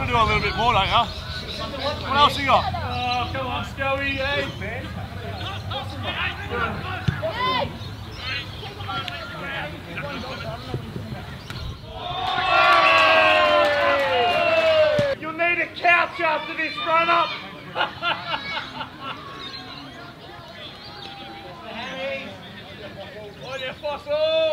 to do a little bit more, don't you? What else you got? Oh, come on, Scoey, hey! You'll need a couch after this run up! Onya, fossil!